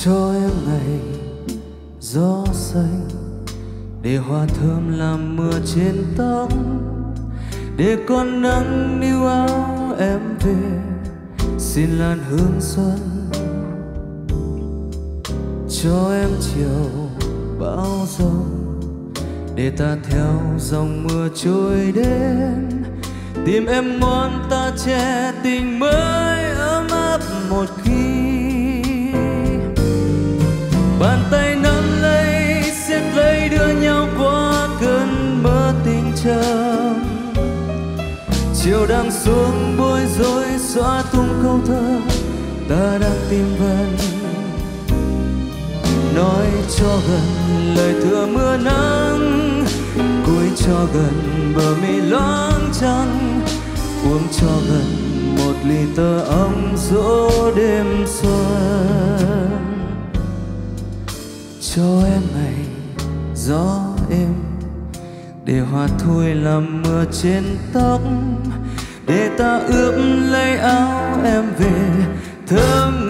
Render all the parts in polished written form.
cho em ngày gió xanh, để hoa thơm làm mưa trên tóc, để con nắng níu áo em về, xin làn hương xuân. Cho em chiều bão giông, để ta theo dòng mưa trôi đến, tìm em ngón ta che tình mới ấm áp một khi. Bàn tay nắm lấy siết lấy đưa nhau qua cơn mơ tình trầm. Chiều đang xuống bối rối xóa tung câu thơ ta đang tìm vẫn. Nói cho gần lời thừa mưa nắng, cúi cho gần bờ mi loáng trăng, uống cho gần một ly tơ ong dỗ đêm xuân. Cho em ngày gió êm, để hoa thôi làm mưa trên tóc, để ta ướp lấy áo em về thơm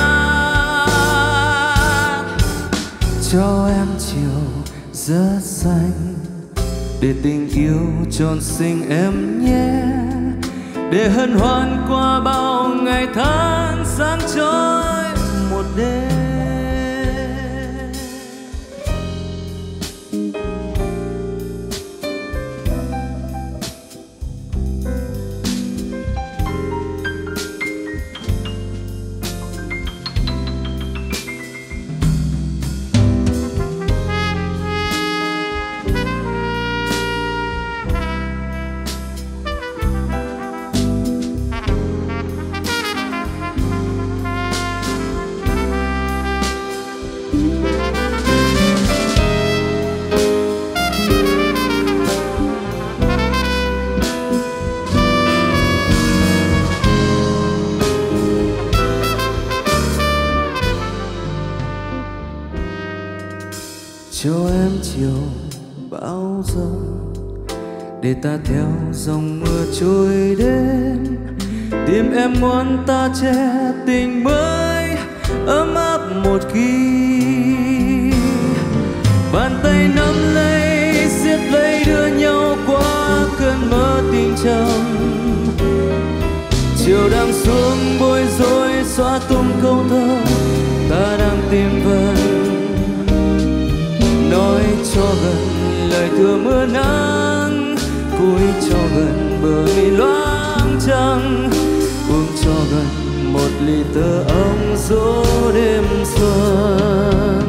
ngát. Cho em chiều rất xanh, để tình yêu tròn xinh em nhé, để hân hoan qua bao ngày tháng sáng chói một đêm. Cho em chiều bão giông, để ta theo dòng mưa trôi đến, tìm em ngón ta che tình mới ấm áp một khi. Bàn tay nắm lấy siết lấy đưa nhau qua cơn mơ tình trầm. Chiều đang xuống bối rối xóa tung câu thơ ta đang tìm vẫn. Nói cho gần lời thừa mưa nắng, cúi cho gần bờ mi loáng trăng, uống cho gần một ly tơ ong dỗ đêm xuân.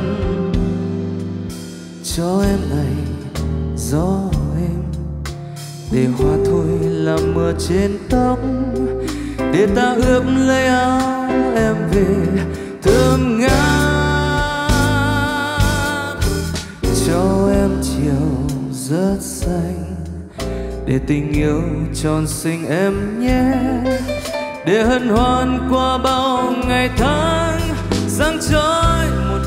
Cho em ngày gió êm, để hoa thôi làm mưa trên tóc, để ta ướp lấy áo em về thơm ngát. Cho em chiều rất xanh, để tình yêu tròn xinh em nhé, để hân hoan qua bao ngày tháng sáng chói một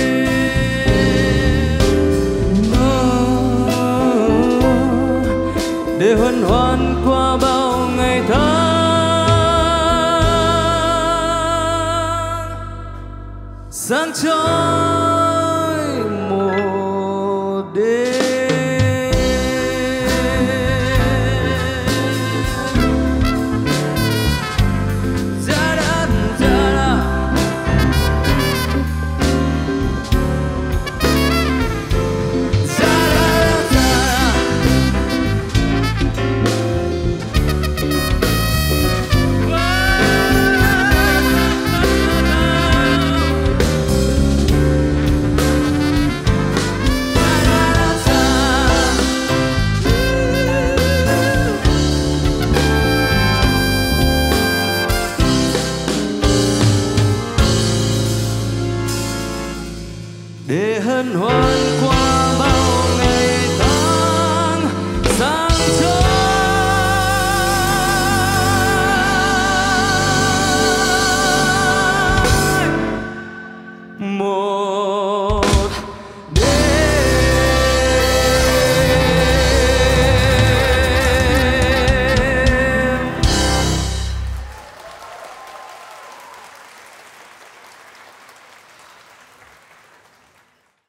đêm. Để hân hoan qua bao ngày tháng sáng chói một đêm. Để hân hoan qua bao